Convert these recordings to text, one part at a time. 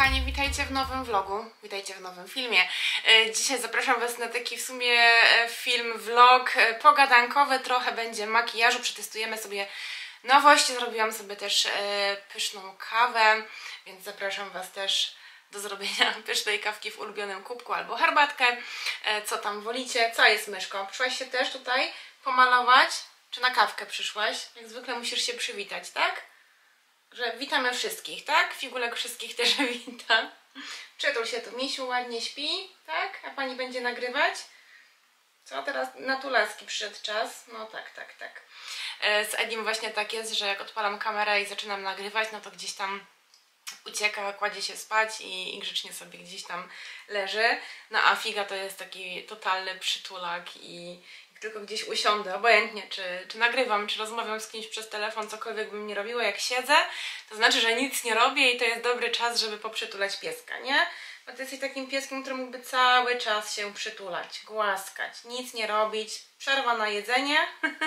kochani, witajcie w nowym vlogu, witajcie w nowym filmie. Dzisiaj zapraszam Was na taki w sumie film, vlog pogadankowy, trochę będzie makijażu, przetestujemy sobie nowości, zrobiłam sobie też pyszną kawę, więc zapraszam Was też do zrobienia pysznej kawki w ulubionym kubku albo herbatkę, co tam wolicie. Co jest, myszko? Przyszłaś się też tutaj pomalować? Czy na kawkę przyszłaś? Jak zwykle musisz się przywitać, tak? Że witamy wszystkich, tak? Figulek wszystkich też wita. Przytul się tu, misiu ładnie śpi, tak? A pani będzie nagrywać? Co teraz? Na tulaski przyszedł czas. No tak. Z Edim właśnie tak jest, że jak odpalam kamerę i zaczynam nagrywać, no to gdzieś tam ucieka, kładzie się spać i grzecznie sobie gdzieś tam leży. No a Figa to jest taki totalny przytulak i tylko gdzieś usiądę, obojętnie czy nagrywam, czy rozmawiam z kimś przez telefon, cokolwiek bym nie robiła, jak siedzę, to znaczy, że nic nie robię i to jest dobry czas, żeby poprzytulać pieska, nie? Bo ty jesteś takim pieskiem, który mógłby cały czas się przytulać, głaskać, nic nie robić, przerwa na jedzenie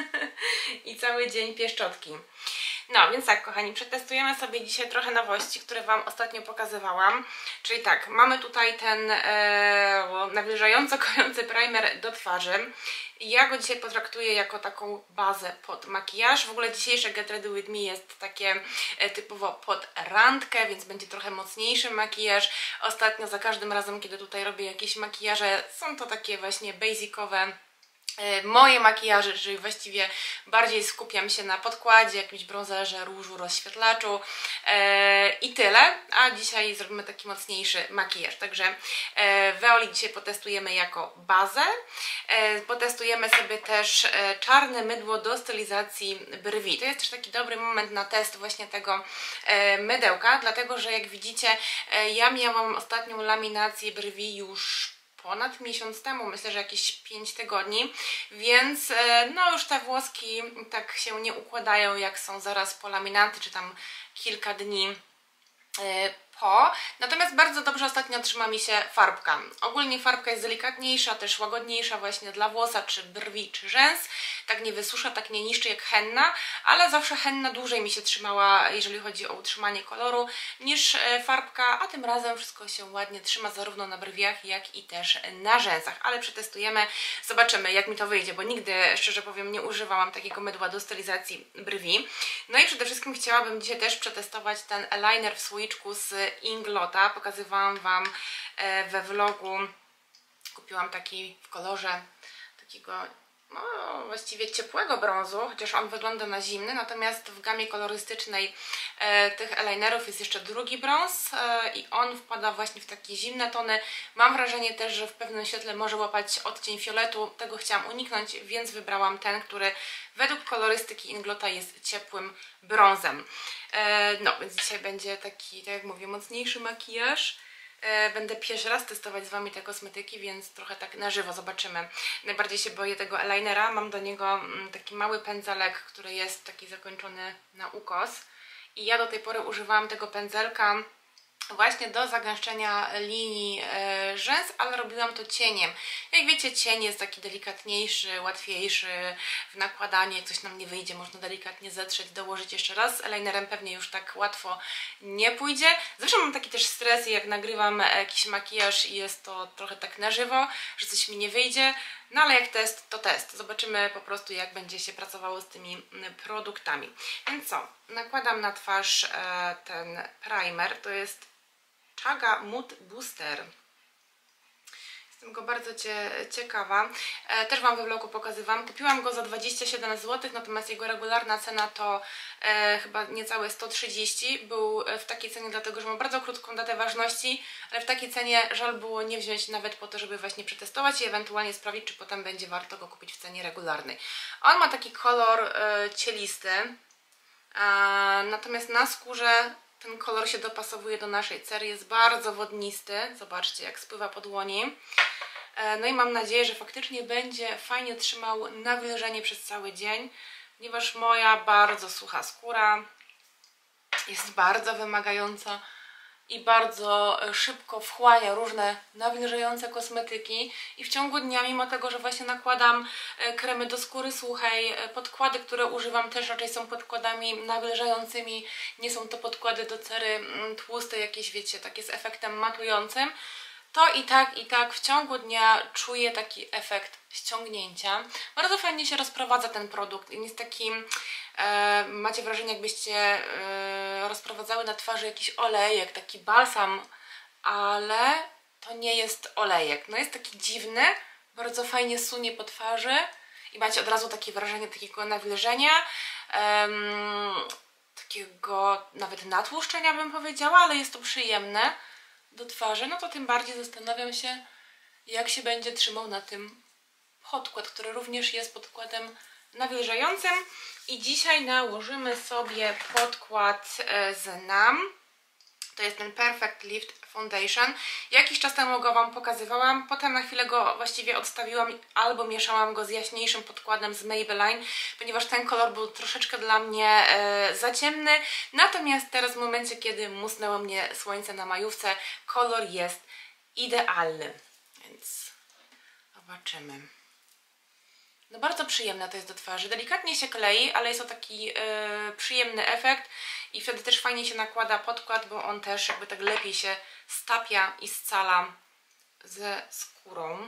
i cały dzień pieszczotki. No, więc tak, kochani, przetestujemy sobie dzisiaj trochę nowości, które Wam ostatnio pokazywałam. Czyli tak, mamy tutaj ten nawilżająco kojący primer do twarzy. Ja go dzisiaj potraktuję jako taką bazę pod makijaż. W ogóle dzisiejsze Get Ready With Me jest takie typowo pod randkę, więc będzie trochę mocniejszy makijaż. Ostatnio za każdym razem, kiedy tutaj robię jakieś makijaże, są to takie właśnie basicowe moje makijaże, czyli właściwie bardziej skupiam się na podkładzie, jakimś bronzerze, różu, rozświetlaczu i tyle, a dzisiaj zrobimy taki mocniejszy makijaż, także Veoli dzisiaj potestujemy jako bazę, potestujemy sobie też czarne mydło do stylizacji brwi. To jest też taki dobry moment na test właśnie tego mydełka, dlatego że jak widzicie, ja miałam ostatnią laminację brwi już ponad miesiąc temu, myślę, że jakieś 5 tygodni, więc no już te włoski tak się nie układają, jak są zaraz po laminacji, czy tam kilka dni po. Natomiast bardzo dobrze ostatnio trzyma mi się farbka. Ogólnie farbka jest delikatniejsza, też łagodniejsza właśnie dla włosa, czy brwi, czy rzęs. Tak nie wysusza, tak nie niszczy jak henna, ale zawsze henna dłużej mi się trzymała, jeżeli chodzi o utrzymanie koloru, niż farbka, a tym razem wszystko się ładnie trzyma zarówno na brwiach, jak i też na rzęsach. Ale przetestujemy, zobaczymy jak mi to wyjdzie, bo nigdy, szczerze powiem, nie używałam takiego mydła do stylizacji brwi. No i przede wszystkim chciałabym dzisiaj też przetestować ten eyeliner w słoiczku z Inglota. Pokazywałam Wam we vlogu, kupiłam taki w kolorze takiego no, właściwie ciepłego brązu, chociaż on wygląda na zimny, natomiast w gamie kolorystycznej tych eyelinerów jest jeszcze drugi brąz i on wpada właśnie w takie zimne tony. Mam wrażenie też, że w pewnym świetle może łapać odcień fioletu, tego chciałam uniknąć, więc wybrałam ten, który według kolorystyki Inglota jest ciepłym brązem. No, więc dzisiaj będzie taki, tak jak mówię, mocniejszy makijaż. Będę pierwszy raz testować z Wami te kosmetyki, więc trochę tak na żywo zobaczymy. Najbardziej się boję tego eyelinera. Mam do niego taki mały pędzelek, który jest taki zakończony na ukos. I ja do tej pory używałam tego pędzelka właśnie do zagęszczenia linii rzęs, ale robiłam to cieniem. Jak wiecie, cień jest taki delikatniejszy, łatwiejszy w nakładanie, coś nam nie wyjdzie, można delikatnie zetrzeć, dołożyć jeszcze raz. Z eyelinerem pewnie już tak łatwo nie pójdzie. Zawsze mam taki też stres, jak nagrywam jakiś makijaż i jest to trochę tak na żywo, że coś mi nie wyjdzie. No ale jak test, to test. Zobaczymy po prostu, jak będzie się pracowało z tymi produktami. Więc co? Nakładam na twarz ten primer. To jest Chaga Mood Booster. Jestem go bardzo ciekawa. Też Wam we vlogu pokazywałam. Kupiłam go za 27 zł, natomiast jego regularna cena to chyba niecałe 130. Był w takiej cenie dlatego, że ma bardzo krótką datę ważności, ale w takiej cenie żal było nie wziąć nawet po to, żeby właśnie przetestować i ewentualnie sprawdzić, czy potem będzie warto go kupić w cenie regularnej. On ma taki kolor cielisty, natomiast na skórze ten kolor się dopasowuje do naszej cery, jest bardzo wodnisty. Zobaczcie, jak spływa po dłoni. No i mam nadzieję, że faktycznie będzie fajnie trzymał nawilżenie przez cały dzień, ponieważ moja bardzo sucha skóra jest bardzo wymagająca i bardzo szybko wchłania różne nawilżające kosmetyki i w ciągu dnia, mimo tego, że właśnie nakładam kremy do skóry suchej, podkłady, które używam też raczej są podkładami nawilżającymi, nie są to podkłady do cery tłustej, jakieś wiecie, takie z efektem matującym, to i tak w ciągu dnia czuję taki efekt ściągnięcia. Bardzo fajnie się rozprowadza ten produkt i jest taki, macie wrażenie, jakbyście rozprowadzały na twarzy jakiś olejek, taki balsam, ale to nie jest olejek. No jest taki dziwny, bardzo fajnie sunie po twarzy i macie od razu takie wrażenie takiego nawilżenia, takiego nawet natłuszczenia bym powiedziała, ale jest to przyjemne do twarzy. No to tym bardziej zastanawiam się, jak się będzie trzymał na tym podkład, który również jest podkładem nawilżającym. I dzisiaj nałożymy sobie podkład z NAM. To jest ten Perfect Lift Foundation. Jakiś czas temu go Wam pokazywałam, potem na chwilę go właściwie odstawiłam albo mieszałam go z jaśniejszym podkładem z Maybelline, ponieważ ten kolor był troszeczkę dla mnie za ciemny. Natomiast teraz w momencie, kiedy musnęło mnie słońce na majówce, kolor jest idealny. Więc zobaczymy. No bardzo przyjemne to jest do twarzy. Delikatnie się klei, ale jest to taki przyjemny efekt i wtedy też fajnie się nakłada podkład, bo on też jakby tak lepiej się stapia i scala ze skórą.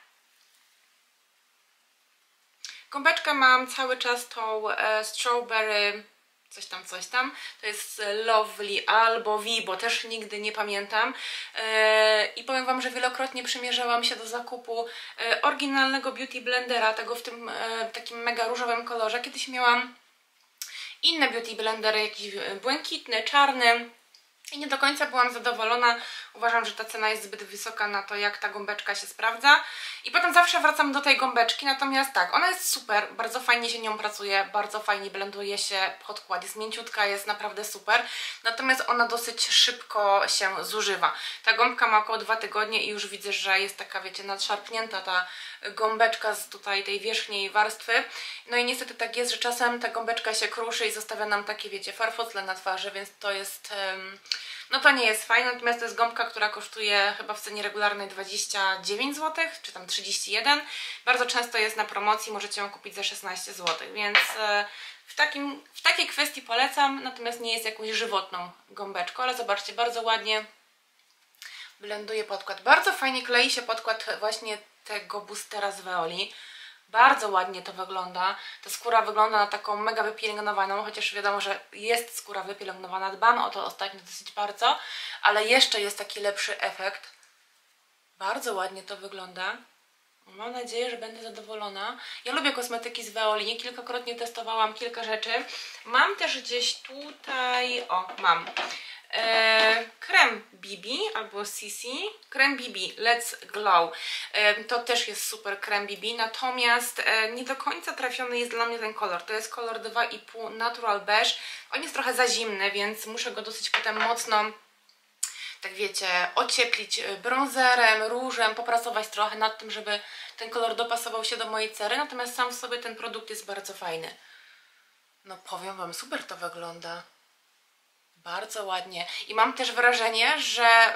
Gąbeczkę mam cały czas tą Strawberry coś tam, to jest Lovely albo Vibo, też nigdy nie pamiętam i powiem Wam, że wielokrotnie przymierzałam się do zakupu oryginalnego Beauty Blendera, tego w tym takim mega różowym kolorze. Kiedyś miałam inne Beauty Blendery, jakiś błękitny, czarny i nie do końca byłam zadowolona. Uważam, że ta cena jest zbyt wysoka na to, jak ta gąbeczka się sprawdza. I potem zawsze wracam do tej gąbeczki, natomiast tak, ona jest super, bardzo fajnie się nią pracuje, bardzo fajnie blenduje się podkład, jest mięciutka, jest naprawdę super. Natomiast ona dosyć szybko się zużywa. Ta gąbka ma około 2 tygodnie i już widzę, że jest taka, wiecie, nadszarpnięta ta gąbeczka z tutaj tej wierzchniej warstwy. No i niestety tak jest, że czasem ta gąbeczka się kruszy i zostawia nam takie, wiecie, farfocle na twarzy, więc to jest... no to nie jest fajne, natomiast to jest gąbka, która kosztuje chyba w cenie regularnej 29 zł, czy tam 31. Bardzo często jest na promocji, możecie ją kupić za 16 zł, więc w takiej kwestii polecam, natomiast nie jest jakąś żywotną gąbeczką, ale zobaczcie, bardzo ładnie blenduje podkład. Bardzo fajnie klei się podkład właśnie tego boostera z Veoli. Bardzo ładnie to wygląda. Ta skóra wygląda na taką mega wypielęgnowaną, chociaż wiadomo, że jest skóra wypielęgnowana. Dbam o to ostatnio dosyć bardzo, ale jeszcze jest taki lepszy efekt. Bardzo ładnie to wygląda. Mam nadzieję, że będę zadowolona. Ja lubię kosmetyki z Veoli. Kilkakrotnie testowałam kilka rzeczy. Mam też gdzieś tutaj... O, mam. Krem BB albo CC, krem BB Let's Glow, to też jest super krem BB, natomiast nie do końca trafiony jest dla mnie ten kolor, to jest kolor 2,5 Natural Beige, on jest trochę za zimny, więc muszę go dosyć potem mocno, tak wiecie, ocieplić bronzerem, różem, popracować trochę nad tym, żeby ten kolor dopasował się do mojej cery, natomiast sam w sobie ten produkt jest bardzo fajny. No powiem Wam, super to wygląda. Bardzo ładnie. I mam też wrażenie, że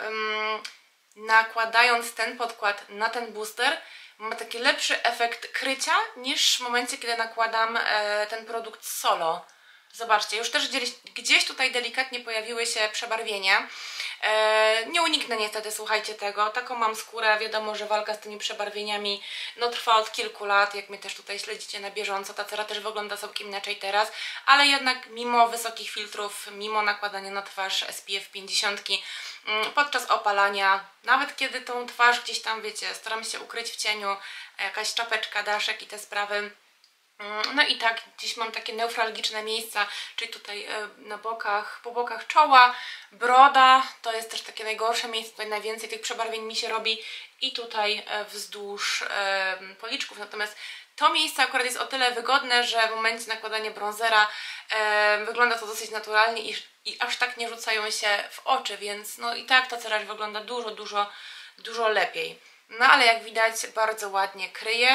nakładając ten podkład na ten booster ma taki lepszy efekt krycia niż w momencie, kiedy nakładam ten produkt solo. Zobaczcie, już też gdzieś tutaj delikatnie pojawiły się przebarwienia. Nie uniknę niestety, słuchajcie, tego. Taką mam skórę, wiadomo, że walka z tymi przebarwieniami no, trwa od kilku lat, jak mnie też tutaj śledzicie na bieżąco. Ta cera też wygląda całkiem inaczej teraz, ale jednak mimo wysokich filtrów, mimo nakładania na twarz SPF 50, podczas opalania, nawet kiedy tą twarz gdzieś tam, wiecie, staram się ukryć w cieniu, jakaś czapeczka, daszek i te sprawy. No i tak, gdzieś mam takie newralgiczne miejsca, czyli tutaj na bokach, po bokach czoła, broda, to jest też takie najgorsze miejsce, tutaj najwięcej tych przebarwień mi się robi i tutaj wzdłuż policzków, natomiast to miejsce akurat jest o tyle wygodne, że w momencie nakładania bronzera wygląda to dosyć naturalnie i aż tak nie rzucają się w oczy, więc no i tak ta cera wygląda dużo lepiej. No ale jak widać bardzo ładnie kryje.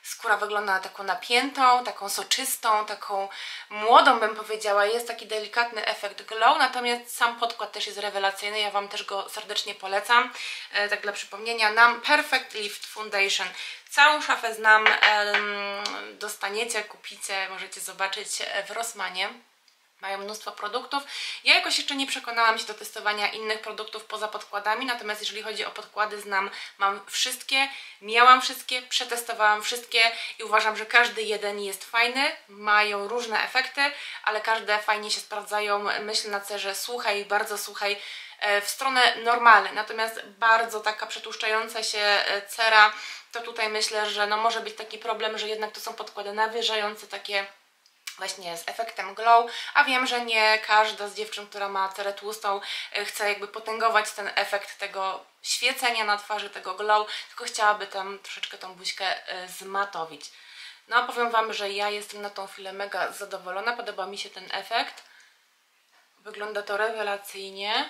skóra wygląda na taką napiętą, taką soczystą, taką młodą bym powiedziała. Jest taki delikatny efekt glow, natomiast sam podkład też jest rewelacyjny. Ja Wam też go serdecznie polecam. Tak dla przypomnienia, NAM Perfect Lift Foundation. Całą szafę znam, dostaniecie, kupicie, możecie zobaczyć w Rossmanie. Mają mnóstwo produktów. Ja jakoś jeszcze nie przekonałam się do testowania innych produktów poza podkładami, natomiast jeżeli chodzi o podkłady, mam wszystkie, miałam wszystkie, przetestowałam wszystkie i uważam, że każdy jeden jest fajny, mają różne efekty, ale każde fajnie się sprawdzają. Myślę na cerze suchej, bardzo suchej, w stronę normalnej, natomiast bardzo taka przetłuszczająca się cera, to tutaj myślę, że no może być taki problem, że jednak to są podkłady nawilżające, takie właśnie z efektem glow, a wiem, że nie każda z dziewczyn, która ma cerę tłustą, chce jakby potęgować ten efekt tego świecenia na twarzy, tego glow, tylko chciałaby tam troszeczkę tą buźkę zmatowić. No powiem Wam, że ja jestem na tą chwilę mega zadowolona, podoba mi się ten efekt, wygląda to rewelacyjnie.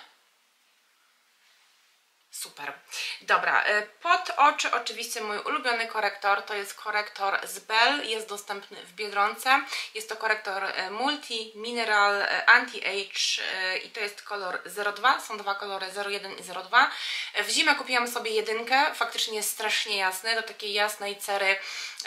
Super. Dobra, pod oczy oczywiście mój ulubiony korektor, to jest korektor z Bell, jest dostępny w Biedronce. Jest to korektor Multi Mineral Anti-Age i to jest kolor 02, są dwa kolory 01 i 02. W zimę kupiłam sobie jedynkę, faktycznie jest strasznie jasny, do takiej jasnej cery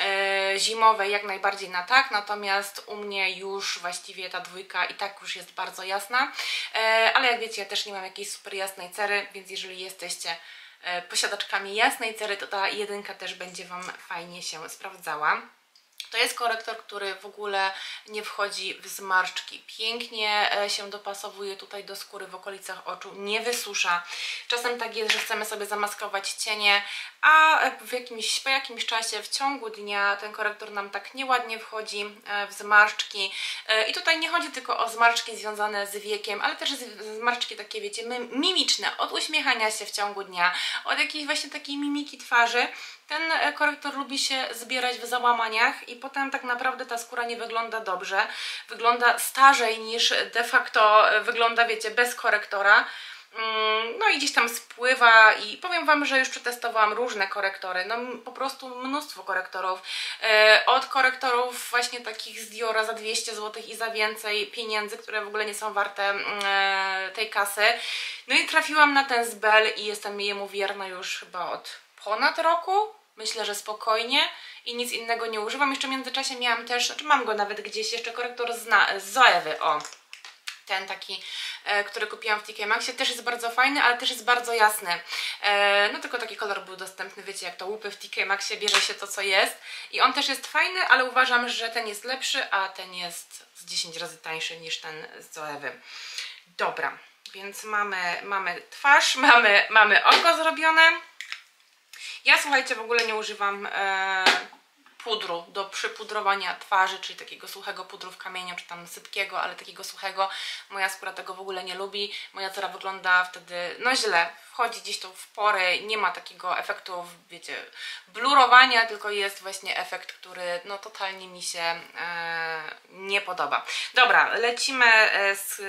zimowej jak najbardziej na tak, natomiast u mnie już właściwie ta dwójka i tak już jest bardzo jasna, ale jak wiecie, ja też nie mam jakiejś super jasnej cery, więc jeżeli jesteście posiadaczkami jasnej cery, to ta jedynka też będzie Wam fajnie się sprawdzała. To jest korektor, który w ogóle nie wchodzi w zmarszczki. Pięknie się dopasowuje tutaj do skóry w okolicach oczu, nie wysusza. Czasem tak jest, że chcemy sobie zamaskować cienie, a po jakimś czasie w ciągu dnia ten korektor nam tak nieładnie wchodzi w zmarszczki. I tutaj nie chodzi tylko o zmarszczki związane z wiekiem, ale też zmarszczki takie, wiecie, mimiczne, od uśmiechania się w ciągu dnia, od jakiejś właśnie takiej mimiki twarzy. Ten korektor lubi się zbierać w załamaniach i potem tak naprawdę ta skóra nie wygląda dobrze. Wygląda starzej niż de facto wygląda, wiecie, bez korektora. No i gdzieś tam spływa i powiem Wam, że już przetestowałam różne korektory, no po prostu mnóstwo korektorów. Od korektorów właśnie takich z Diora za 200 zł i za więcej pieniędzy, które w ogóle nie są warte tej kasy. No i trafiłam na ten z Bell i jestem jemu wierna już chyba od ponad roku. Myślę, że spokojnie i nic innego nie używam. Jeszcze w międzyczasie miałam też, znaczy mam go nawet gdzieś, jeszcze korektor z Zoewy, o. Ten taki, który kupiłam w TK Maxxie, też jest bardzo fajny, ale też jest bardzo jasny. No tylko taki kolor był dostępny, wiecie, jak to łupy w TK Maxxie, bierze się to, co jest. I on też jest fajny, ale uważam, że ten jest lepszy, a ten jest z 10 razy tańszy niż ten z Zoewy. Dobra, więc mamy twarz, mamy oko zrobione. Ja, słuchajcie, w ogóle nie używam pudru do przypudrowania twarzy, czyli takiego suchego pudru w kamieniu, czy tam sypkiego, ale takiego suchego. Moja skóra tego w ogóle nie lubi. Moja cera wygląda wtedy, no źle, wchodzi gdzieś to w pory, nie ma takiego efektu, wiecie, blurowania, tylko jest właśnie efekt, który no totalnie mi się nie podoba. Dobra, lecimy z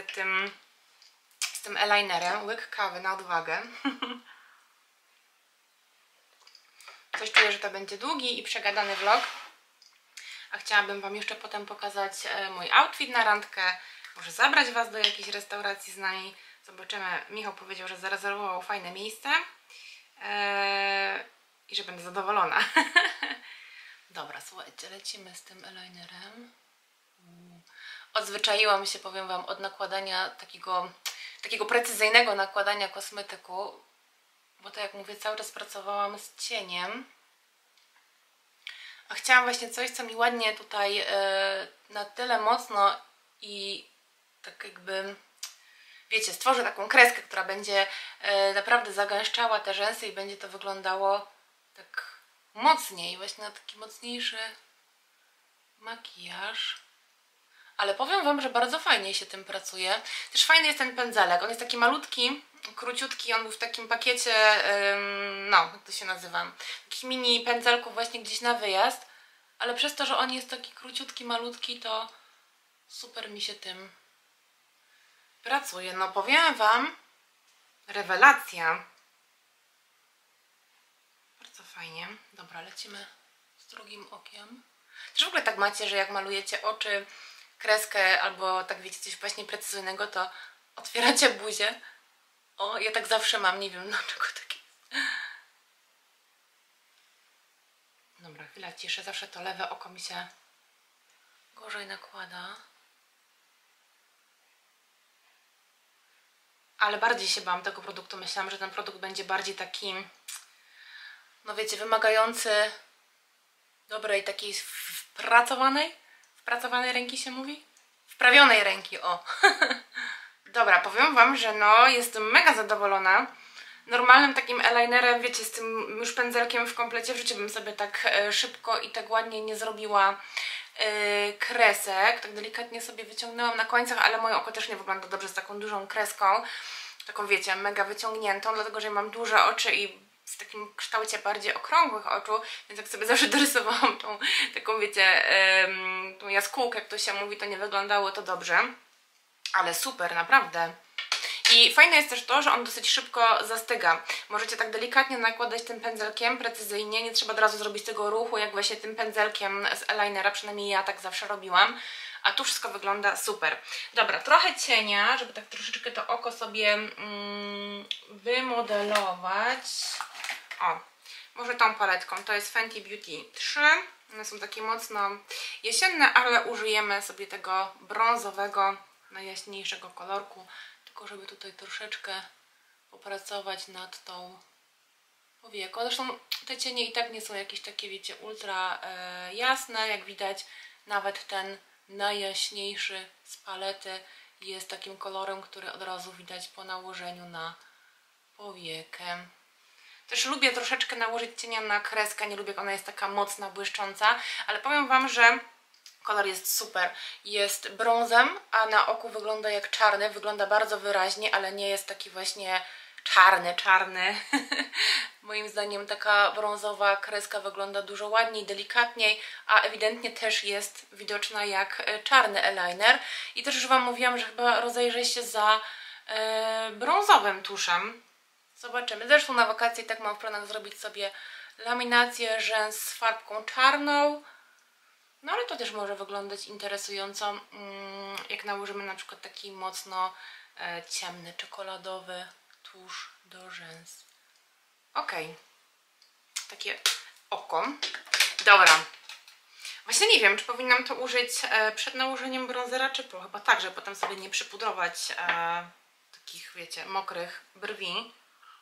tym eyelinerem. Łyk kawy na odwagę. Coś czuję, że to będzie długi i przegadany vlog, a chciałabym Wam jeszcze potem pokazać mój outfit na randkę, może zabrać Was do jakiejś restauracji z nami, zobaczymy. Michał powiedział, że zarezerwował fajne miejsce i że będę zadowolona. Dobra, słuchajcie, lecimy z tym eyelinerem. Odzwyczaiłam się, powiem Wam, od nakładania takiego precyzyjnego nakładania kosmetyku, bo tak jak mówię, cały czas pracowałam z cieniem, a chciałam właśnie coś, co mi ładnie tutaj na tyle mocno i tak jakby, wiecie, stworzę taką kreskę, która będzie naprawdę zagęszczała te rzęsy i będzie to wyglądało tak mocniej, właśnie na taki mocniejszy makijaż. Ale powiem Wam, że bardzo fajnie się tym pracuje. Też fajny jest ten pędzelek, on jest taki malutki, króciutki, on był w takim pakiecie, no, jak to się nazywa, takich mini pędzelków właśnie gdzieś na wyjazd, ale przez to, że on jest taki króciutki, malutki, to super mi się tym pracuje. No powiem Wam, rewelacja. Bardzo fajnie. Dobra, lecimy z drugim okiem. Też w ogóle tak macie, że jak malujecie oczy, kreskę albo tak wiecie coś właśnie precyzyjnego, to otwieracie buzię. O, ja tak zawsze mam, nie wiem dlaczego tak jest. Dobra, chwila ciszy, zawsze to lewe oko mi się gorzej nakłada. Ale bardziej się bałam tego produktu, myślałam, że ten produkt będzie bardziej taki, no wiecie, wymagający dobrej takiej wpracowanej ręki się mówi? Wprawionej ręki, o. Dobra, powiem wam, że no jestem mega zadowolona. Normalnym takim eyelinerem, wiecie, z tym już pędzelkiem w komplecie w życiu bym sobie tak szybko i tak ładnie nie zrobiła kresek. Tak delikatnie sobie wyciągnęłam na końcach, ale moje oko też nie wygląda dobrze z taką dużą kreską. Taką wiecie, mega wyciągniętą, dlatego że ja mam duże oczy i w takim kształcie bardziej okrągłych oczu, więc jak sobie zawsze dorysowałam tą taką wiecie, tą jaskółkę, jak to się mówi, to nie wyglądało to dobrze. Ale super, naprawdę. I fajne jest też to, że on dosyć szybko zastyga. Możecie tak delikatnie nakładać tym pędzelkiem, precyzyjnie, nie trzeba od razu zrobić tego ruchu, jak właśnie tym pędzelkiem z eyelinera, przynajmniej ja tak zawsze robiłam. A tu wszystko wygląda super. Dobra, trochę cienia, żeby tak troszeczkę to oko sobie wymodelować. O, może tą paletką, to jest Fenty Beauty 3. One są takie mocno jesienne, ale użyjemy sobie tego brązowego, najjaśniejszego kolorku. Tylko żeby tutaj troszeczkę popracować nad tą powieką. Zresztą te cienie i tak nie są jakieś takie, wiecie, ultra jasne. Jak widać, nawet ten najjaśniejszy z palety jest takim kolorem, który od razu widać po nałożeniu na powiekę. Też lubię troszeczkę nałożyć cienia na kreskę, nie lubię jak ona jest taka mocna, błyszcząca, ale powiem wam, że kolor jest super. Jest brązem, a na oku wygląda jak czarny. Wygląda bardzo wyraźnie, ale nie jest taki właśnie czarny. Moim zdaniem taka brązowa kreska wygląda dużo ładniej, delikatniej, a ewidentnie też jest widoczna jak czarny eyeliner. I też już wam mówiłam, że chyba rozejrzę się za brązowym tuszem. Zobaczymy. Zresztą na wakacje tak mam w planach zrobić sobie laminację rzęs z farbką czarną. No ale to też może wyglądać interesująco, jak nałożymy na przykład taki mocno ciemny, czekoladowy tusz do rzęs. Ok. Takie oko. Dobra. Właśnie nie wiem, czy powinnam to użyć przed nałożeniem bronzera, czy po. Chyba tak, żeby potem sobie nie przypudrować takich, wiecie, mokrych brwi.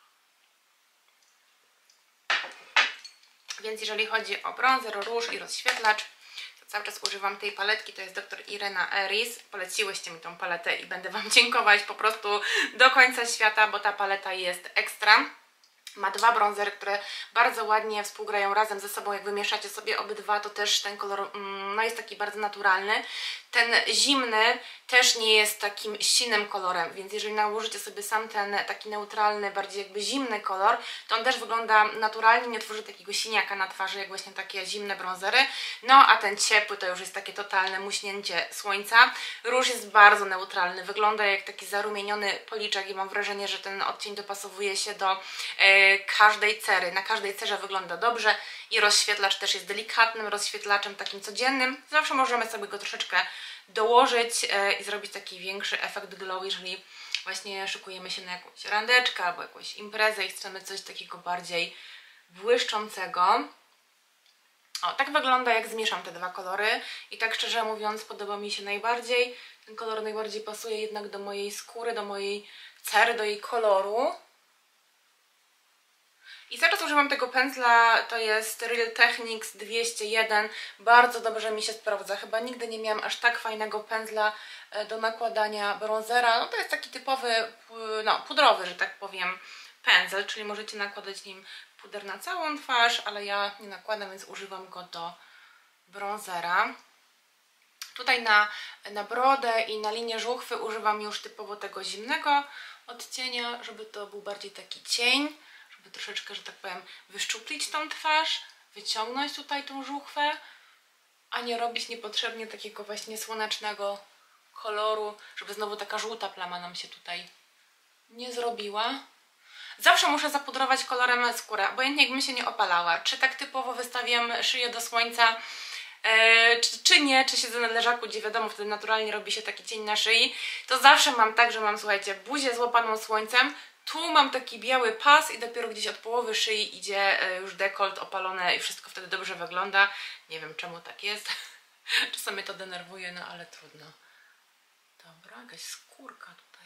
Więc jeżeli chodzi o bronzer, róż i rozświetlacz, to cały czas używam tej paletki, to jest Dr. Irena Eris. Poleciłyście mi tą paletę i będę wam dziękować po prostu do końca świata, bo ta paleta jest ekstra. Ma dwa bronzery, które bardzo ładnie współgrają razem ze sobą. Jak wymieszacie sobie obydwa, to też ten kolor no jest taki bardzo naturalny. Ten zimny też nie jest takim silnym kolorem, więc jeżeli nałożycie sobie sam ten taki neutralny, bardziej jakby zimny kolor, to on też wygląda naturalnie, nie tworzy takiego siniaka na twarzy, jak właśnie takie zimne bronzery. No a ten ciepły to już jest takie totalne muśnięcie słońca. Róż jest bardzo neutralny, wygląda jak taki zarumieniony policzek i mam wrażenie, że ten odcień dopasowuje się do każdej cery. Na każdej cerze wygląda dobrze i rozświetlacz też jest delikatnym rozświetlaczem, takim codziennym. Zawsze możemy sobie go troszeczkę dołożyć i zrobić taki większy efekt glow, jeżeli właśnie szykujemy się na jakąś randeczkę albo jakąś imprezę i chcemy coś takiego bardziej błyszczącego. O, tak wygląda, jak zmieszam te dwa kolory i tak szczerze mówiąc podoba mi się najbardziej. Ten kolor najbardziej pasuje jednak do mojej skóry, do mojej cery, do jej koloru. I cały czas używam tego pędzla, to jest Real Techniques 201, bardzo dobrze mi się sprawdza, chyba nigdy nie miałam aż tak fajnego pędzla do nakładania bronzera. No to jest taki typowy, no pudrowy, że tak powiem, pędzel, czyli możecie nakładać nim puder na całą twarz, ale ja nie nakładam, więc używam go do bronzera. Tutaj na brodę i na linię żuchwy używam już typowo tego zimnego odcienia, żeby to był bardziej taki cień, żeby troszeczkę, że tak powiem, wyszczuplić tą twarz, wyciągnąć tutaj tą żuchwę, a nie robić niepotrzebnie takiego właśnie słonecznego koloru, żeby znowu taka żółta plama nam się tutaj nie zrobiła. Zawsze muszę zapudrować kolorem skórę, obojętnie jakbym się nie opalała. Czy tak typowo wystawiam szyję do słońca, czy nie, czy siedzę na leżaku, gdzie wiadomo, wtedy naturalnie robi się taki cień na szyi, to zawsze mam tak, że mam, słuchajcie, buzię złapaną słońcem, tu mam taki biały pas i dopiero gdzieś od połowy szyi idzie już dekolt opalone i wszystko wtedy dobrze wygląda. Nie wiem, czemu tak jest. Czasami mnie to denerwuje, no ale trudno. Dobra, jakaś skórka tutaj.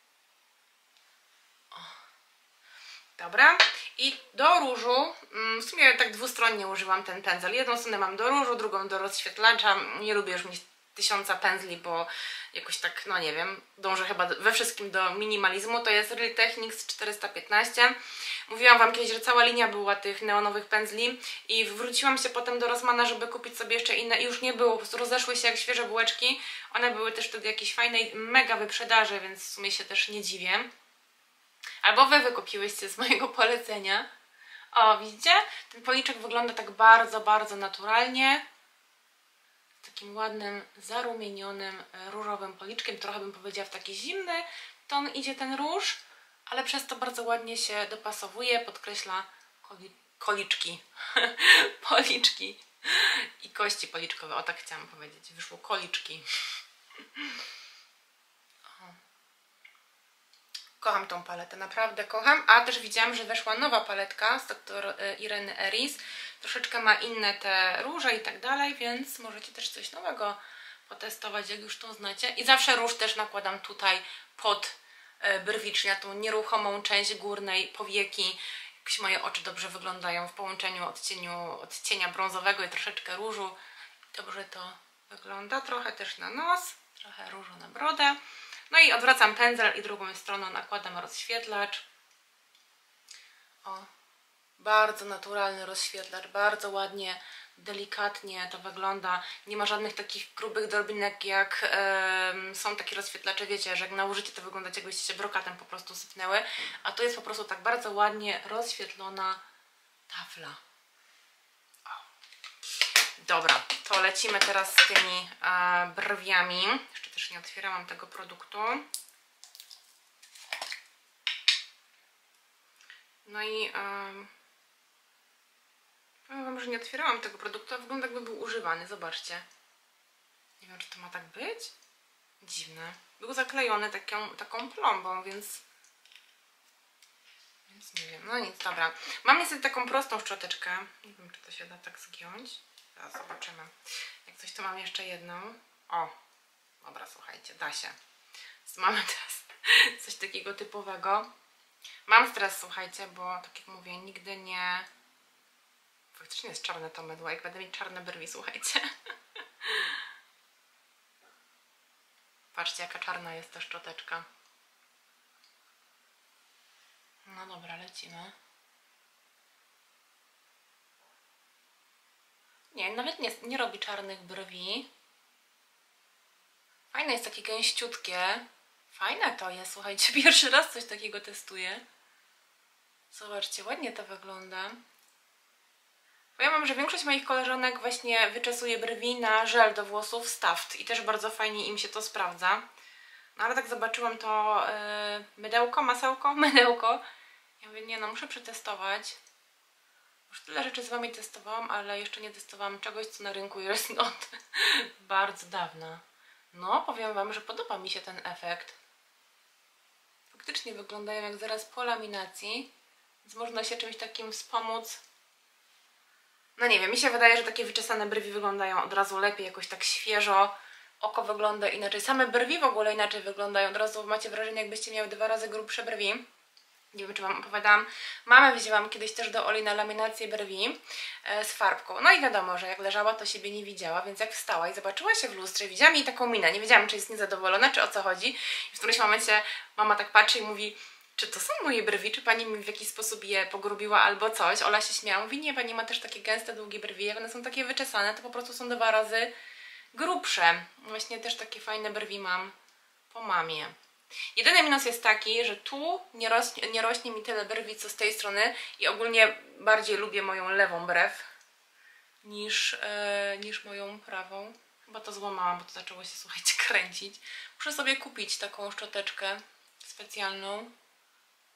O. Dobra. I do różu, w sumie tak dwustronnie używam ten pędzel. Jedną stronę mam do różu, drugą do rozświetlacza. Nie lubię już mieć 1000 pędzli, bo jakoś tak, no nie wiem, dążę chyba we wszystkim do minimalizmu. To jest Real Techniques 415. Mówiłam Wam kiedyś, że cała linia była tych neonowych pędzli i wróciłam się potem do Rossmana, żeby kupić sobie jeszcze inne i już nie było, po prostu rozeszły się jak świeże bułeczki. One były też wtedy jakiejś fajnej mega wyprzedaży, więc w sumie się też nie dziwię. Albo Wy wykupiłyście z mojego polecenia. O, widzicie? Ten policzek wygląda tak bardzo, bardzo naturalnie. Z takim ładnym, zarumienionym, różowym policzkiem. Trochę bym powiedziała w taki zimny ton idzie ten róż, ale przez to bardzo ładnie się dopasowuje, podkreśla koliczki. Policzki i kości policzkowe. O, tak chciałam powiedzieć. Wyszło koliczki. Kocham tą paletę, naprawdę kocham. A też widziałam, że weszła nowa paletka z dr Ireny Eris. Troszeczkę ma inne te róże i tak dalej, więc możecie też coś nowego potestować, jak już to znacie. I zawsze róż też nakładam tutaj pod brwi, czyli na tą nieruchomą część górnej powieki. Jakieś moje oczy dobrze wyglądają w połączeniu odcienia brązowego i troszeczkę różu. Dobrze to wygląda. Trochę też na nos, trochę różu na brodę. No i odwracam pędzel i drugą stroną nakładam rozświetlacz. O, bardzo naturalny rozświetlacz, bardzo ładnie, delikatnie to wygląda. Nie ma żadnych takich grubych drobinek, jak są takie rozświetlacze, wiecie, że jak nałożycie, to wygląda, jakbyście się brokatem po prostu sypnęły. A to jest po prostu tak bardzo ładnie rozświetlona tafla. O. Dobra, to lecimy teraz z tymi brwiami. Jeszcze też nie otwierałam tego produktu. No i powiem Wam, że nie otwierałam tego produktu, a wygląda, jakby był używany. Zobaczcie. Nie wiem, czy to ma tak być? Dziwne. Był zaklejony taką plombą, więc nie wiem. No nic, dobra. Mam niestety taką prostą szczoteczkę. Nie wiem, czy to się da tak zgiąć. Zaraz zobaczymy. Jak coś, to mam jeszcze jedną. O, dobra, słuchajcie, da się. Więc mamy teraz coś takiego typowego. Mam stres, słuchajcie, bo tak jak mówię, nigdy nie... Faktycznie jest czarne to mydło, jak będę mieć czarne brwi, słuchajcie. Patrzcie, jaka czarna jest ta szczoteczka. No dobra, lecimy. Nie, nawet nie robi czarnych brwi. Fajne jest, takie gęściutkie. Fajne to jest, słuchajcie, pierwszy raz coś takiego testuję. Zobaczcie, ładnie to wygląda. Bo ja mam, że większość moich koleżanek właśnie wyczesuje brwi na żel do włosów Staft i też bardzo fajnie im się to sprawdza. No ale tak zobaczyłam to mydełko, masełko, mydełko. Ja mówię, nie no, muszę przetestować. Już tyle rzeczy z Wami testowałam, ale jeszcze nie testowałam czegoś, co na rynku jest od bardzo dawna. No, powiem Wam, że podoba mi się ten efekt. Faktycznie wyglądają jak zaraz po laminacji, więc można się czymś takim wspomóc. No nie wiem, mi się wydaje, że takie wyczesane brwi wyglądają od razu lepiej, jakoś tak świeżo. Oko wygląda inaczej. Same brwi w ogóle inaczej wyglądają. Od razu macie wrażenie, jakbyście miały 2 razy grubsze brwi. Nie wiem, czy Wam opowiadałam. Mamę wzięłam kiedyś też do Oli na laminację brwi z farbką. No i wiadomo, że jak leżała, to siebie nie widziała, więc jak wstała i zobaczyła się w lustrze, widziałam jej taką minę. Nie wiedziałam, czy jest niezadowolona, czy o co chodzi. I w którymś momencie mama tak patrzy i mówi: czy to są moje brwi, czy pani mi w jakiś sposób je pogrubiła albo coś? Ola się śmiała, mówi: nie, pani ma też takie gęste, długie brwi, jak one są takie wyczesane, to po prostu są 2 razy grubsze. Właśnie też takie fajne brwi mam po mamie. Jedyny minus jest taki, że tu nie rośnie mi tyle brwi, co z tej strony i ogólnie bardziej lubię moją lewą brew niż moją prawą. Chyba to złamałam, bo to zaczęło się, słuchajcie, kręcić. Muszę sobie kupić taką szczoteczkę specjalną.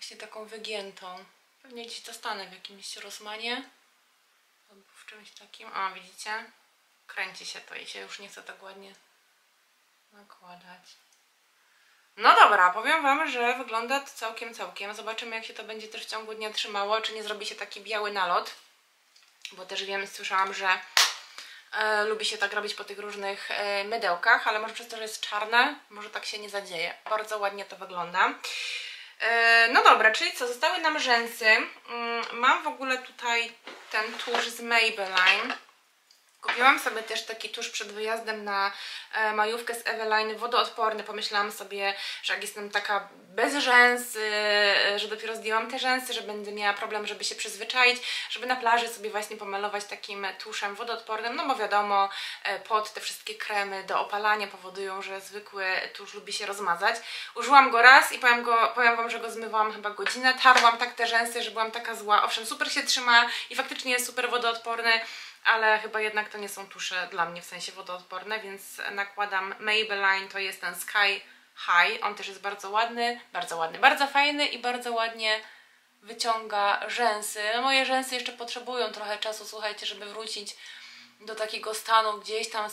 właśnie taką wygiętą. Pewnie gdzieś dostanę w jakimś Rossmanie albo w czymś takim. O, widzicie? Kręci się to i się już nie chce tak ładnie nakładać. No dobra, powiem Wam, że wygląda to całkiem. Zobaczymy, jak się to będzie też w ciągu dnia trzymało, czy nie zrobi się taki biały nalot. Bo też wiem, słyszałam, że lubi się tak robić po tych różnych mydełkach, ale może przez to, że jest czarne, może tak się nie zadzieje. Bardzo ładnie to wygląda. No dobra, czyli co? Zostały nam rzęsy. Mam w ogóle tutaj ten tusz z Maybelline. Kupiłam sobie też taki tusz przed wyjazdem na majówkę z Eveline, wodoodporny. Pomyślałam sobie, że jak jestem taka bez rzęs, że dopiero zdjęłam te rzęsy, że będę miała problem, żeby się przyzwyczaić, żeby na plaży sobie właśnie pomalować takim tuszem wodoodpornym, no bo wiadomo, pod te wszystkie kremy do opalania powodują, że zwykły tusz lubi się rozmazać. Użyłam go raz i powiem Wam, że go zmywałam chyba godzinę, tarłam tak te rzęsy, że byłam taka zła. Owszem, super się trzyma i faktycznie jest super wodoodporny, ale chyba jednak to nie są tusze dla mnie w sensie wodoodporne, więc nakładam Maybelline, to jest ten Sky High. On też jest bardzo ładny, bardzo fajny i bardzo ładnie wyciąga rzęsy. No, moje rzęsy jeszcze potrzebują trochę czasu, słuchajcie, żeby wrócić do takiego stanu gdzieś tam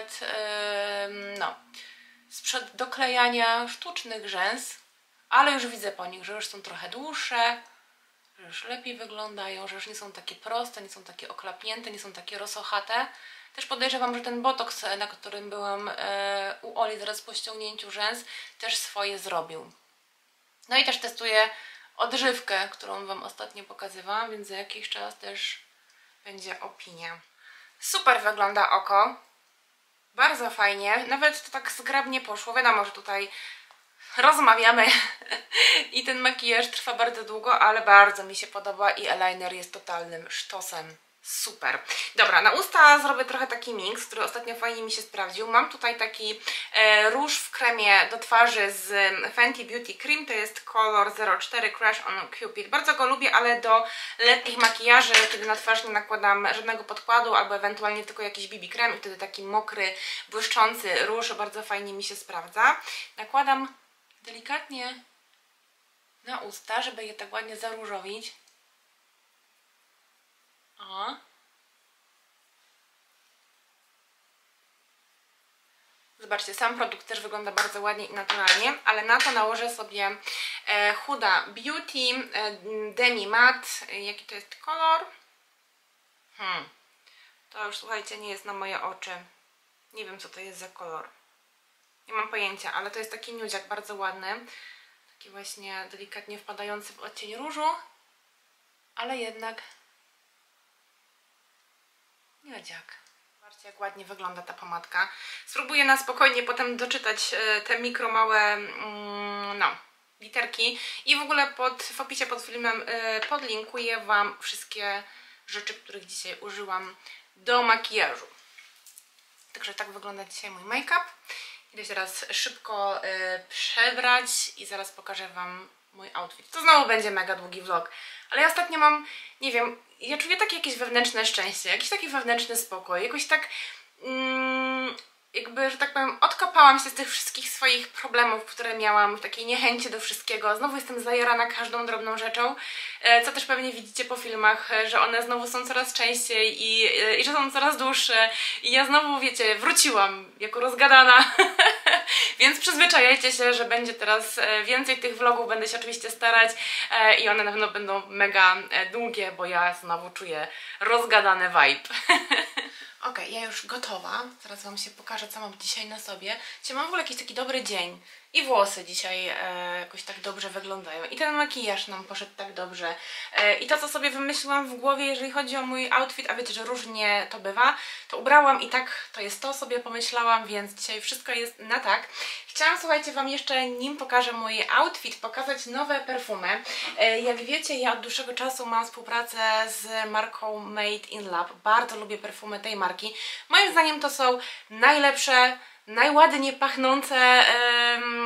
sprzed doklejania sztucznych rzęs, ale już widzę po nich, że już są trochę dłuższe, że już lepiej wyglądają, że już nie są takie proste, nie są takie oklapnięte, nie są takie rosochate. Też podejrzewam, że ten botoks, na którym byłam u Oli zaraz po ściągnięciu rzęs, też swoje zrobił. No i też testuję odżywkę, którą Wam ostatnio pokazywałam, więc za jakiś czas też będzie opinia. Super wygląda oko. Bardzo fajnie. Nawet to tak zgrabnie poszło. Wiadomo, że tutaj rozmawiamy i ten makijaż trwa bardzo długo, ale bardzo mi się podoba i eyeliner jest totalnym sztosem. Super. Dobra, na usta zrobię trochę taki miks, który ostatnio fajnie mi się sprawdził. Mam tutaj taki róż w kremie do twarzy z Fenty Beauty Cream, to jest kolor 04 Crush on Cupid. Bardzo go lubię, ale do letnich makijaży, kiedy na twarz nie nakładam żadnego podkładu, albo ewentualnie tylko jakiś BB krem i wtedy taki mokry, błyszczący róż bardzo fajnie mi się sprawdza. Nakładam delikatnie na usta, żeby je tak ładnie zaróżowić. O. Zobaczcie, sam produkt też wygląda bardzo ładnie i naturalnie, ale na to nałożę sobie Huda Beauty Demi Matte. Jaki to jest kolor? To już, słuchajcie, nie jest na moje oczy. Nie wiem, co to jest za kolor. Nie mam pojęcia, ale to jest taki nudziak bardzo ładny. Taki właśnie delikatnie wpadający w odcień różu, ale jednak nudziak. Zobaczcie, jak ładnie wygląda ta pomadka. Spróbuję na spokojnie potem doczytać te mikro małe literki i w ogóle w opisie pod filmem podlinkuję Wam wszystkie rzeczy, których dzisiaj użyłam do makijażu. Także tak wygląda dzisiaj mój make-up. Idę się teraz szybko przebrać i zaraz pokażę Wam mój outfit. To znowu będzie mega długi vlog, ale ja ostatnio mam, nie wiem, ja czuję takie jakieś wewnętrzne szczęście, jakiś taki wewnętrzny spokój, jakoś tak jakby, że tak powiem, odkopałam się z tych wszystkich swoich problemów, które miałam, takiej niechęci do wszystkiego. Znowu jestem zajarana każdą drobną rzeczą, co też pewnie widzicie po filmach, że one znowu są coraz częściej i że są coraz dłuższe. I ja znowu, wiecie, wróciłam jako rozgadana. Więc przyzwyczajajcie się, że będzie teraz więcej tych vlogów, będę się oczywiście starać i one na pewno będą mega długie, bo ja znowu czuję rozgadany vibe. Ok, ja już gotowa. Zaraz Wam się pokażę, co mam dzisiaj na sobie. Dzisiaj mam w ogóle jakiś taki dobry dzień. I włosy dzisiaj jakoś tak dobrze wyglądają. I ten makijaż nam poszedł tak dobrze. I to, co sobie wymyśliłam w głowie, jeżeli chodzi o mój outfit, a wiecie, że różnie to bywa, to ubrałam i tak to jest to, sobie pomyślałam, więc dzisiaj wszystko jest na tak. Chciałam, słuchajcie, Wam jeszcze, nim pokażę mój outfit, pokazać nowe perfumy. Jak wiecie, ja od dłuższego czasu mam współpracę z marką Made in Lab. Bardzo lubię perfumy tej marki. Moim zdaniem to są najlepsze, najładniej pachnące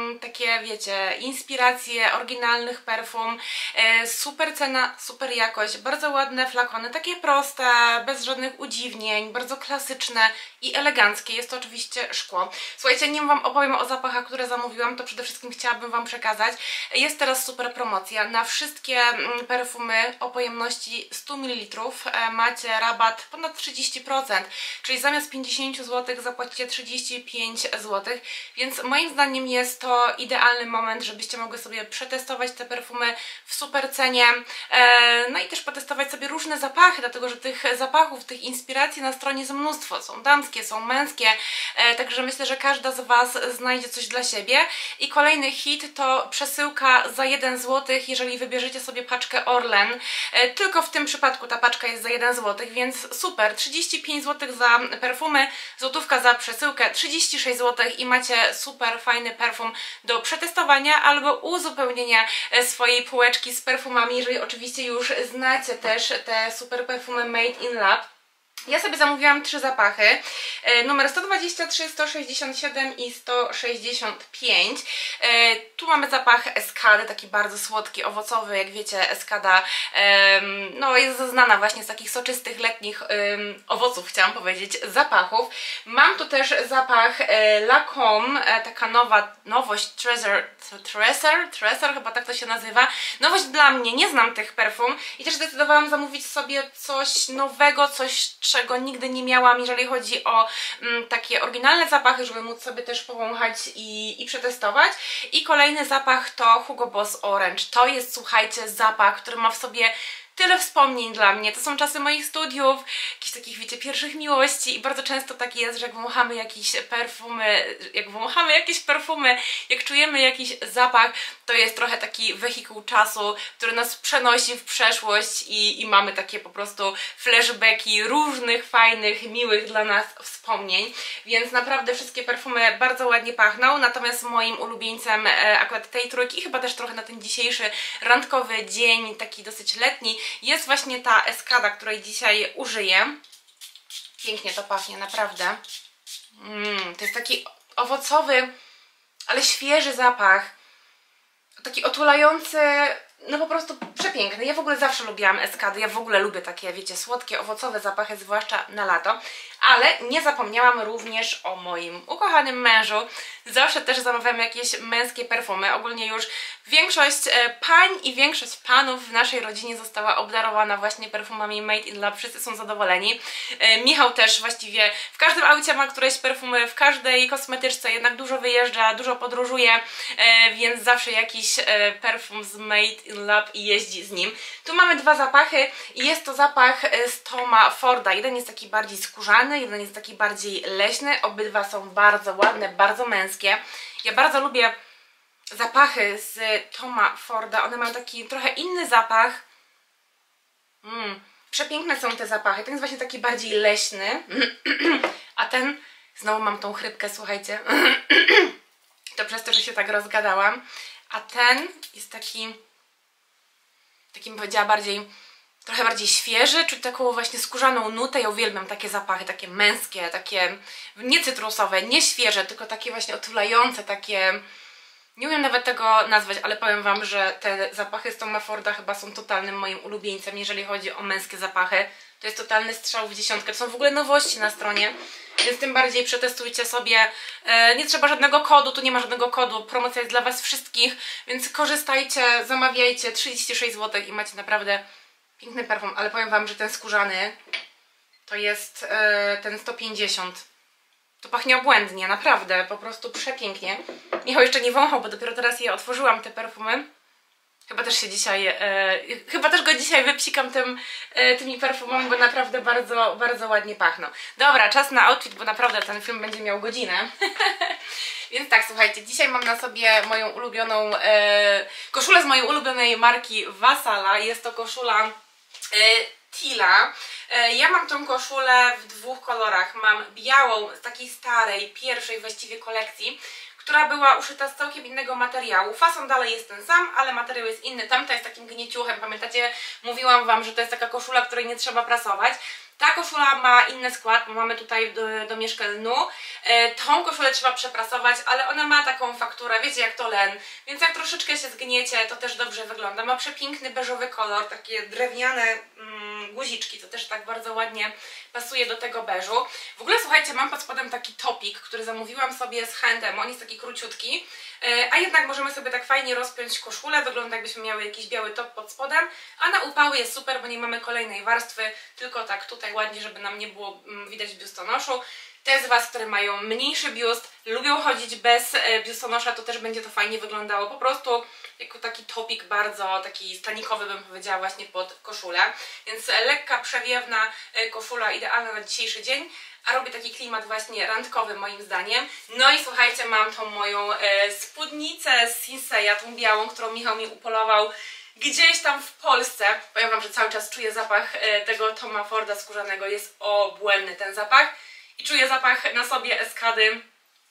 takie, wiecie, inspiracje oryginalnych perfum. Super cena, super jakość, bardzo ładne flakony, takie proste, bez żadnych udziwnień, bardzo klasyczne i eleganckie. Jest to oczywiście szkło. Słuchajcie, nim Wam opowiem o zapachach, które zamówiłam, to przede wszystkim chciałabym Wam przekazać. Jest teraz super promocja. Na wszystkie perfumy o pojemności 100 ml macie rabat ponad 30%, czyli zamiast 50 zł zapłacicie 35 zł, więc moim zdaniem jest to idealny moment, żebyście mogły sobie przetestować te perfumy w super cenie, no i też potestować sobie różne zapachy, dlatego że tych zapachów, tych inspiracji na stronie jest mnóstwo. Są damskie, są męskie, także myślę, że każda z Was znajdzie coś dla siebie. I kolejny hit to przesyłka za 1 zł, jeżeli wybierzecie sobie paczkę Orlen. Tylko w tym przypadku ta paczka jest za 1 zł, więc super. 35 zł za perfumy, złotówka za przesyłkę, 36 zł i macie super fajny perfum do przetestowania albo uzupełnienia swojej półeczki z perfumami, jeżeli oczywiście już znacie też te super perfumy Made in Lab. Ja sobie zamówiłam 3 zapachy, numer 123, 167 i 165. Tu mamy zapach Escady, taki bardzo słodki, owocowy, jak wiecie Escada no, jest znana właśnie z takich soczystych, letnich owoców, chciałam powiedzieć, zapachów. Mam tu też zapach Lancôme, taka nowość, Treasure, chyba tak to się nazywa. Nowość dla mnie, nie znam tych perfum i też zdecydowałam zamówić sobie coś nowego, coś czego nigdy nie miałam, jeżeli chodzi o takie oryginalne zapachy, żeby móc sobie też powąchać i przetestować. I kolejny zapach to Hugo Boss Orange. To jest, słuchajcie, zapach, który ma w sobie tyle wspomnień dla mnie. To są czasy moich studiów, jakichś takich, wiecie, pierwszych miłości i bardzo często tak jest, że jak wąchamy jakieś perfumy, jak czujemy jakiś zapach, to jest trochę taki wehikuł czasu, który nas przenosi w przeszłość i mamy takie po prostu flashbacki różnych fajnych, miłych dla nas wspomnień, więc naprawdę wszystkie perfumy bardzo ładnie pachną, natomiast moim ulubieńcem akurat tej trójki i chyba też trochę na ten dzisiejszy randkowy dzień, taki dosyć letni, jest właśnie ta Escada, której dzisiaj użyję. Pięknie to pachnie, naprawdę. To jest taki owocowy, ale świeży zapach. Taki otulający, no po prostu przepiękny. Ja w ogóle zawsze lubiłam Escady, ja w ogóle lubię takie, wiecie, słodkie, owocowe zapachy, zwłaszcza na lato. Ale nie zapomniałam również o moim ukochanym mężu. Zawsze też zamawiam jakieś męskie perfumy. Ogólnie już większość pań i większość panów w naszej rodzinie została obdarowana właśnie perfumami Made in Lab. Wszyscy są zadowoleni. Michał też właściwie w każdym aucie ma któreś perfumy, w każdej kosmetyczce jednak dużo wyjeżdża, dużo podróżuje, więc zawsze jakiś perfum z Made in Lab i jeździ z nim. Tu mamy 2 zapachy i jest to zapach z Toma Forda. Jeden jest taki bardziej skórzany, jeden jest taki bardziej leśny. Obydwa są bardzo ładne, bardzo męskie. Ja bardzo lubię zapachy z Toma Forda. One mają taki trochę inny zapach. Przepiękne są te zapachy. Ten jest właśnie taki bardziej leśny. A ten, znowu mam tą chrypkę, słuchajcie. To przez to, że się tak rozgadałam. A ten jest taki, bym powiedziała, trochę bardziej świeży, czuć taką właśnie skórzaną nutę. Ja uwielbiam takie zapachy, takie męskie, takie nie cytrusowe, nie świeże, tylko takie właśnie otulające, takie... Nie umiem nawet tego nazwać, ale powiem Wam, że te zapachy z Toma Forda chyba są totalnym moim ulubieńcem, jeżeli chodzi o męskie zapachy. To jest totalny strzał w dziesiątkę. To są w ogóle nowości na stronie, więc tym bardziej przetestujcie sobie. Nie trzeba żadnego kodu, tu nie ma żadnego kodu. Promocja jest dla Was wszystkich, więc korzystajcie, zamawiajcie. 36 zł i macie naprawdę piękny perfum, ale powiem Wam, że ten skórzany to jest ten 150. To pachnie obłędnie, naprawdę, po prostu przepięknie. Michał jeszcze nie wąchał, bo dopiero teraz je otworzyłam, te perfumy. Chyba też go dzisiaj wypsikam tymi perfumami, bo naprawdę bardzo, bardzo ładnie pachną. Dobra, czas na outfit, bo naprawdę ten film będzie miał godzinę. Więc tak, słuchajcie, dzisiaj mam na sobie moją ulubioną koszulę z mojej ulubionej marki Vassala. Jest to koszula Tila. Ja mam tą koszulę w 2 kolorach. Mam białą z takiej starej, pierwszej właściwie kolekcji, która była uszyta z całkiem innego materiału. Fason dalej jest ten sam, ale materiał jest inny. Tamta jest takim gnieciuchem. Pamiętacie, mówiłam Wam, że to jest taka koszula, której nie trzeba prasować. Ta koszula ma inny skład, bo mamy tutaj domieszkę lnu. Tą koszulę trzeba przeprasować, ale ona ma taką fakturę, wiecie jak to len, więc jak troszeczkę się zgniecie, to też dobrze wygląda. Ma przepiękny beżowy kolor, takie drewniane guziczki, to też tak bardzo ładnie pasuje do tego beżu. W ogóle słuchajcie, mam pod spodem taki topik, który zamówiłam sobie z H&M, on jest taki króciutki, a jednak możemy sobie tak fajnie rozpiąć koszulę, wygląda jakbyśmy miały jakiś biały top pod spodem, a na upały jest super, bo nie mamy kolejnej warstwy, tylko tak tutaj ładnie, żeby nam nie było widać biustonoszu. Te z Was, które mają mniejszy biust, lubią chodzić bez biustonosza, to też będzie to fajnie wyglądało. Po prostu jako taki topik bardzo taki stanikowy, bym powiedziała, właśnie pod koszulę. Więc lekka, przewiewna koszula, idealna na dzisiejszy dzień. A robię taki klimat właśnie randkowy moim zdaniem. No i słuchajcie, mam tą moją spódnicę z Sinseya, tą białą, którą Michał mi upolował gdzieś tam w Polsce. Powiem Wam, że cały czas czuję zapach tego Toma Forda skórzanego. Jest obłędny ten zapach. I czuję zapach na sobie Eskady.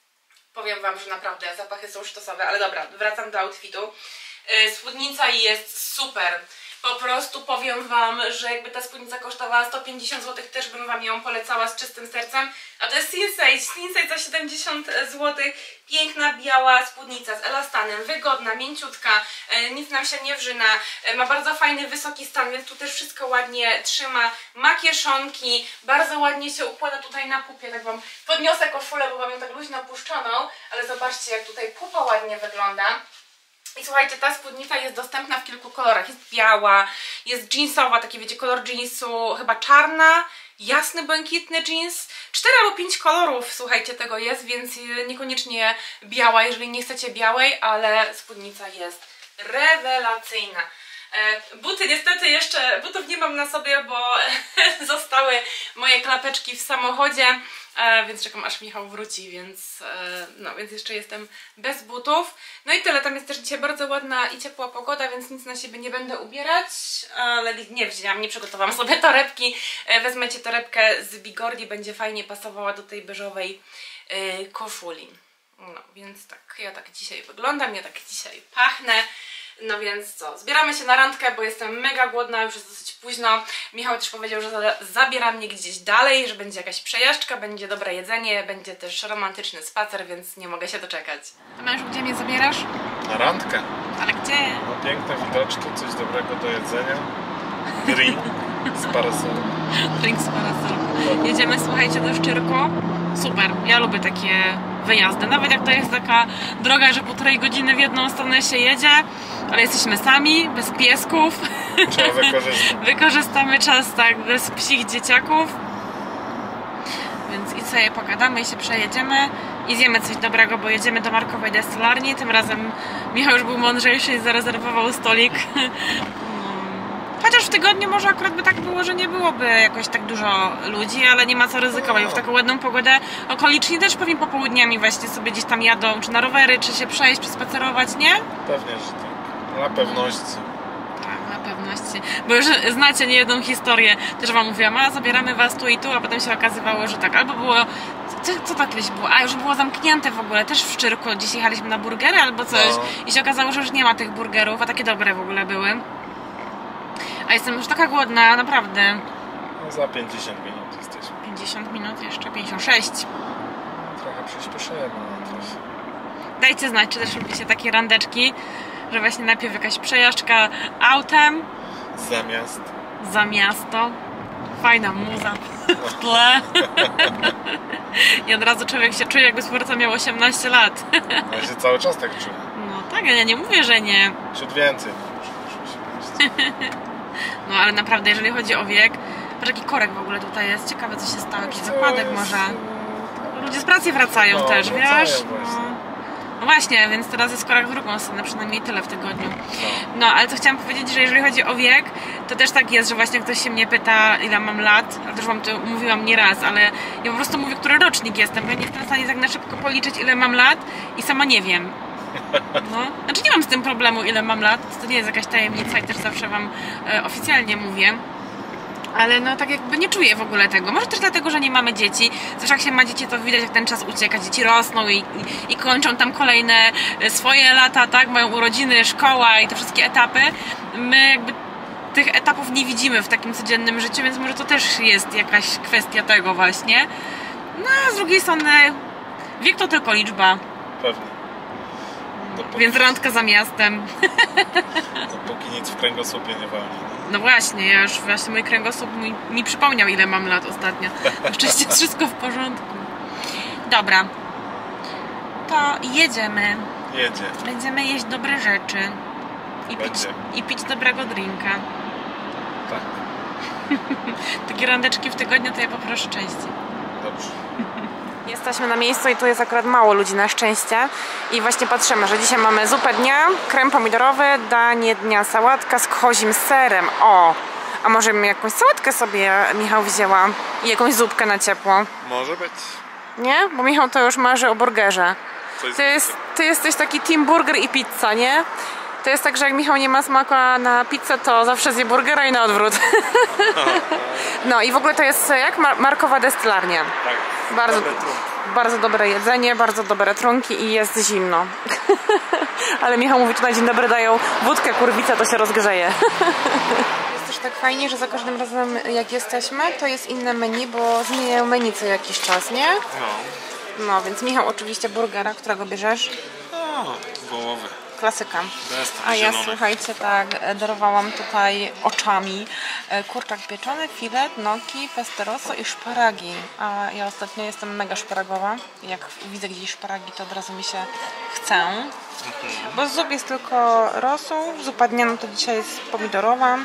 Powiem Wam, że naprawdę zapachy są sztosowe, ale dobra, wracam do outfitu. Spódnica jest super. Po prostu powiem Wam, że jakby ta spódnica kosztowała 150 zł, też bym Wam ją polecała z czystym sercem. A to jest Sinsay za 70 zł. Piękna, biała spódnica z elastanem, wygodna, mięciutka, nic nam się nie wrzyna. Ma bardzo fajny, wysoki stan, więc tu też wszystko ładnie trzyma. Ma kieszonki, bardzo ładnie się układa tutaj na pupie. Tak Wam podniosę koszulę, bo mam ją tak luźno opuszczoną, ale zobaczcie, jak tutaj pupa ładnie wygląda. I słuchajcie, ta spódnica jest dostępna w kilku kolorach. Jest biała, jest jeansowa, taki wiecie, kolor jeansu chyba czarna, jasny, błękitny jeans. 4 albo 5 kolorów, słuchajcie, tego jest, więc niekoniecznie biała, jeżeli nie chcecie białej, ale spódnica jest rewelacyjna. Buty niestety jeszcze, butów nie mam na sobie, bo zostały moje klapeczki w samochodzie, więc czekam aż Michał wróci, więc jeszcze jestem bez butów. No i tyle, tam jest też dzisiaj bardzo ładna i ciepła pogoda, więc nic na siebie nie będę ubierać, ale nie wzięłam, nie przygotowałam sobie torebki. Wezmecie torebkę z Bigordi, będzie fajnie pasowała do tej beżowej koszuli. No więc tak, ja tak dzisiaj wyglądam, ja tak dzisiaj pachnę. No więc co, zbieramy się na randkę, bo jestem mega głodna, już jest dosyć późno. Michał też powiedział, że zabiera mnie gdzieś dalej, że będzie jakaś przejażdżka, będzie dobre jedzenie, będzie też romantyczny spacer, więc nie mogę się doczekać. A mężu, gdzie mnie zabierasz? Na randkę. Ale gdzie? No, piękne widoczki, coś dobrego do jedzenia. Drink z parasolem. Drink z parasolem. Jedziemy, słuchajcie, do Szczyrku. Super, ja lubię takie wyjazdy. Nawet jak to jest taka droga, że 1,5 godziny w jedną stronę się jedzie, ale jesteśmy sami, bez piesków. Trzeba wykorzystać. Wykorzystamy czas tak, bez psich dzieciaków. Więc i sobie pogadamy i się przejedziemy i zjemy coś dobrego, bo jedziemy do markowej destylarni. Tym razem Michał już był mądrzejszy i zarezerwował stolik. Chociaż w tygodniu może akurat by tak było, że nie byłoby jakoś tak dużo ludzi, ale nie ma co ryzykować. W taką ładną pogodę okoliczni też pewnie popołudniami właśnie sobie gdzieś tam jadą, czy na rowery, czy się przejść, przespacerować, nie? Pewnie, że tak. Na pewności. Tak, na pewności. Bo już znacie niejedną historię. Też Wam mówiłam, a zabieramy Was tu i tu, a potem się okazywało, że tak. Albo było... Co tak kiedyś było? A już było zamknięte w ogóle, też w Szczyrku. Dziś jechaliśmy na burgery albo coś. No. I się okazało, że już nie ma tych burgerów, a takie dobre w ogóle były. A jestem już taka głodna, naprawdę. No za 50 minut jesteśmy. 50 minut jeszcze, 56. Trochę przyspieszymy na trasie. Dajcie znać, czy też lubicie takie randeczki, że właśnie najpierw jakaś przejażdżka autem. Za miasto. Fajna muza w tle. I od razu człowiek się czuje, jakby stwórca miał 18 lat. Ja się cały czas tak czuję. No tak, ja nie mówię, że nie. Ciut więcej. No ale naprawdę, jeżeli chodzi o wiek, patrz jaki korek w ogóle tutaj jest. Ciekawe, co się stało, jakiś wypadek może. Ludzie z pracy wracają też, wiesz? No właśnie, więc teraz jest korek w drugą stronę, przynajmniej tyle w tygodniu. No, ale co chciałam powiedzieć, że jeżeli chodzi o wiek, to też tak jest, że właśnie ktoś się mnie pyta, ile mam lat, ale też Wam to mówiłam nieraz, ale ja po prostu mówię, który rocznik jestem, bo ja nie jestem w stanie tak na szybko policzyć, ile mam lat i sama nie wiem. No, znaczy nie mam z tym problemu, ile mam lat, to nie jest jakaś tajemnica i też zawsze Wam oficjalnie mówię. Ale no tak jakby nie czuję w ogóle tego. Może też dlatego, że nie mamy dzieci. Zresztą jak się ma dzieci, to widać, jak ten czas ucieka. Dzieci rosną i kończą tam kolejne swoje lata, tak? Mają urodziny, szkoła i te wszystkie etapy. My jakby tych etapów nie widzimy w takim codziennym życiu, więc może to też jest jakaś kwestia tego właśnie. No a z drugiej strony wiek to tylko liczba. Pewnie. Więc randka za miastem. Dopóki nic w kręgosłupie nie walnie. No właśnie, ja już właśnie mój kręgosłup mi przypomniał, ile mam lat ostatnio. Na szczęście jest wszystko w porządku. Dobra. To jedziemy. Będziemy jeść dobre rzeczy. I pić dobrego drinka. Tak. Takie randeczki w tygodniu to ja poproszę częściej. Dobrze. Jesteśmy na miejscu i tu jest akurat mało ludzi na szczęście. I właśnie patrzymy, że dzisiaj mamy zupę dnia, krem pomidorowy, danie dnia, sałatka z kozim serem. O! A może bym jakąś sałatkę sobie Michał wzięła i jakąś zupkę na ciepło? Może być. Nie? Bo Michał to już marzy o burgerze. Ty jesteś taki team burger i pizza, nie? To jest tak, że jak Michał nie ma smaku na pizzę, to zawsze zje burgera i na odwrót. No i w ogóle to jest jak markowa destylarnia. Tak. Bardzo dobre jedzenie, bardzo dobre trunki i jest zimno. Ale Michał mówi, tutaj dzień dobry dają wódkę, kurwica, to się rozgrzeje. Jest też tak fajnie, że za każdym razem jak jesteśmy, to jest inne menu, bo zmieniają menu co jakiś czas, nie? No, więc Michał oczywiście burgera, którego bierzesz? Wołowy. Klasyka. A ja słuchajcie, tak, darowałam tutaj oczami kurczak pieczony, filet, gnocchi, pesteroso i szparagi. A ja ostatnio jestem mega szparagowa. Jak widzę gdzieś szparagi, to od razu mi się chce. Bo z zup jest tylko rosół. Zupa dnia no to dzisiaj jest pomidorowa.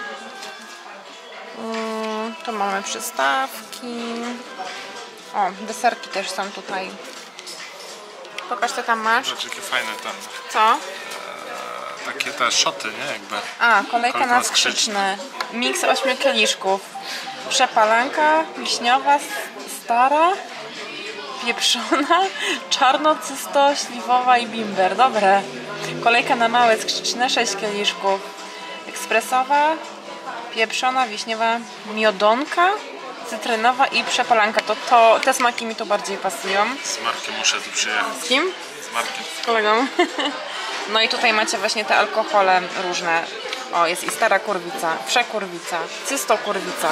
Tu mamy przystawki. O, deserki też są tutaj. Pokaż, co tam masz. Rzeczy jakie fajne tam. Co? Takie te szoty, nie? Jakby. A, kolejka na skrzyczny. Miks 8 kieliszków. Przepalanka, wiśniowa, stara, pieprzona, czarno-cysto, śliwowa i bimber. Dobre. Kolejka na małe skrzyczne, 6 kieliszków. Ekspresowa, pieprzona, wiśniowa, miodonka, cytrynowa i przepalanka. To te smaki mi tu bardziej pasują. Z Markiem muszę tu przyjechać. Z kim? Z Markiem. Z kolegą. No i tutaj macie właśnie te alkohole różne. O, jest i stara kurwica, przekurwica, cystokurwica,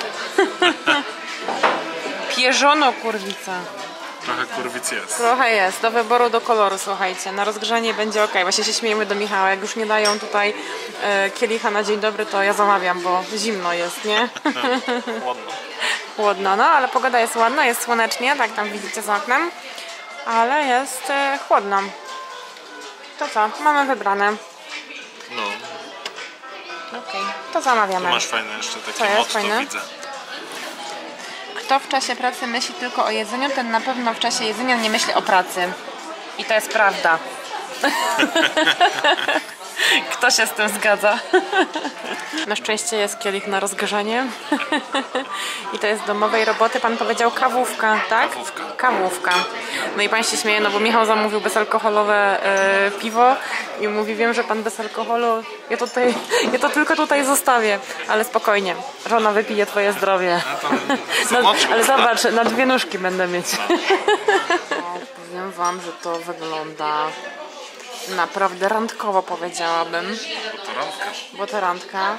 pierzono kurwica. Trochę kurwic jest. Trochę jest, do wyboru, do koloru, słuchajcie. Na rozgrzanie będzie ok. Właśnie się śmiejemy do Michała, jak już nie dają tutaj kielicha na dzień dobry, to ja zamawiam, bo zimno jest, nie? Chłodno. Chłodno, no ale pogoda jest ładna, jest słonecznie, tak tam widzicie za oknem, ale jest chłodno. To co? Mamy wybrane. No. Okej, to zamawiamy. Tu masz fajne jeszcze takie motto, widzę. Kto w czasie pracy myśli tylko o jedzeniu, ten na pewno w czasie jedzenia nie myśli o pracy. I to jest prawda. Kto się z tym zgadza? Na szczęście jest kielich na rozgrzanie. I to jest domowej roboty. Pan powiedział kawówka, tak? Kawówka. Kawówka. No i pan się śmieje, no bo Michał zamówił bezalkoholowe piwo i mówi, wiem, że pan bez alkoholu, ja to tylko tutaj zostawię. Ale spokojnie, żona wypije twoje zdrowie. Ale zobacz, na 2 nóżki będę mieć. No, powiem wam, że to wygląda naprawdę randkowo, powiedziałabym. Bo to randka.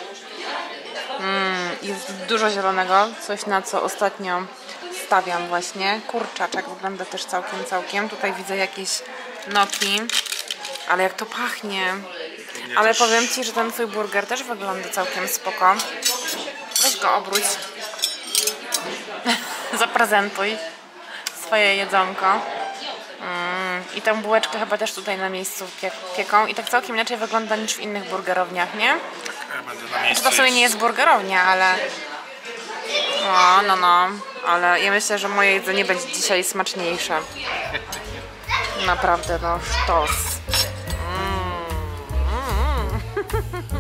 Jest dużo zielonego, coś na co ostatnio stawiam właśnie. Kurczaczek wygląda też całkiem. Tutaj widzę jakieś gnocchi, ale jak to pachnie. Ale powiem ci, że ten twój burger też wygląda całkiem spoko. Weź go obróć. Zaprezentuj swoje jedzonko. I tę bułeczkę chyba też tutaj na miejscu pieką i tak całkiem inaczej wygląda niż w innych burgerowniach, nie? To w sumie nie jest burgerownia, ale... No, ale ja myślę, że moje jedzenie będzie dzisiaj smaczniejsze. Naprawdę, no, sztos.